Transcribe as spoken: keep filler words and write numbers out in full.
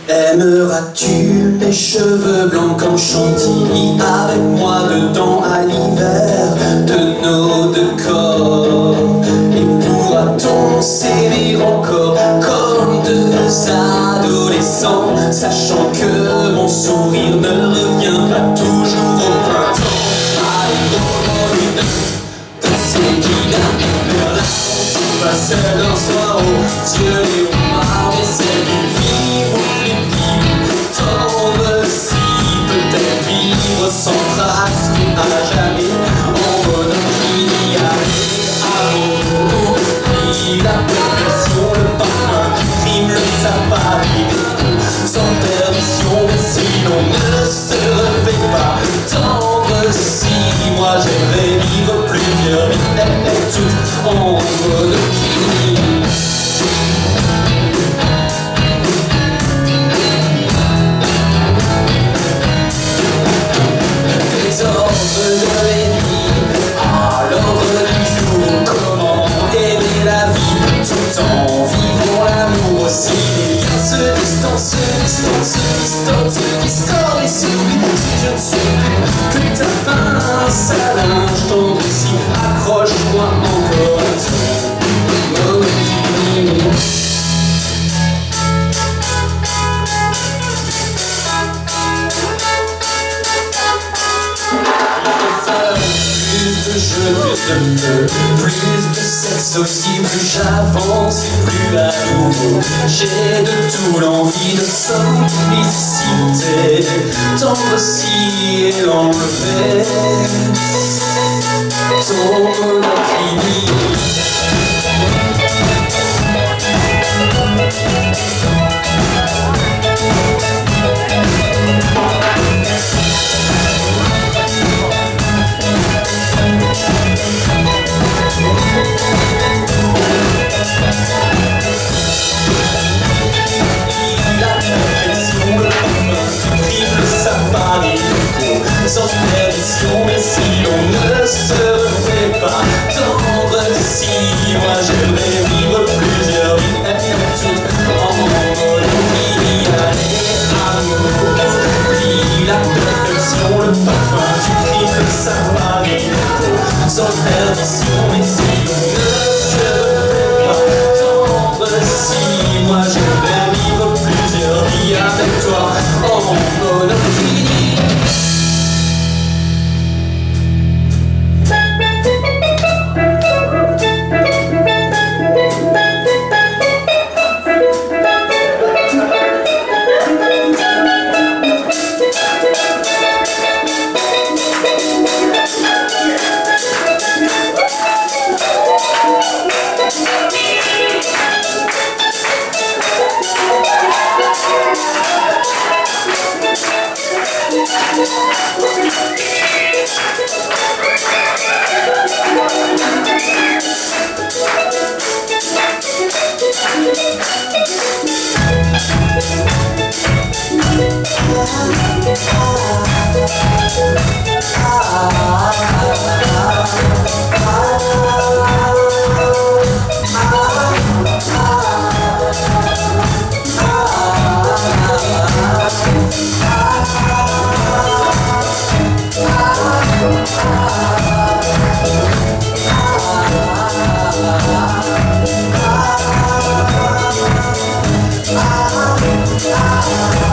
Aimeras-tu les cheveux blancs comme Chantilly, avec moi dedans à l'hiver de nos deux corps? Et pourra-t-on s'aimer encore comme deux adolescents, sachant que mon sourire ne revient pas toujours au printemps? Allez, de ces guides vers la fontaine, pas seul d'un soir aux yeux les noirs, mais c'est du vivre plus vivre, tendre si peut-être vivre sans trace à jamais, en bonheur qui y aller amour, oublie la perfection, le parfum du crime, le safari, sans perdition, mais si l'on ne se refait pas, tendre si moi j'aimerais vivre plusieurs vies, et toutes en mode qui. Des ordres de l'ennemi à l'ordre du jour, comment aimer la vie tout en vivant l'amour aussi. Les liens se distancent, se distancent, se distancent, se distordent et s'oublient. Si je ne suis plus que ta pince à linge tendre ici, accroche-moi encore à ton maudit. Plus de jeux, plus de feu, plus de sexe aussi, plus j'avance et plus à nouveau j'ai de tout l'envie de simplicité, tendre si et l'enlever ton monoclini. Sans perdition, mais si on ne se refait pas, tendre si moi j'aimerais vivre plusieurs vies, et toutes en monotonie. Allez, amour, oublie la perfection, le parfum du crime, le safari, sans perdition, mais si on ne se refait pas, tendre si moi j'aimerais vivre plusieurs vies avec toi en monotonie. Ah,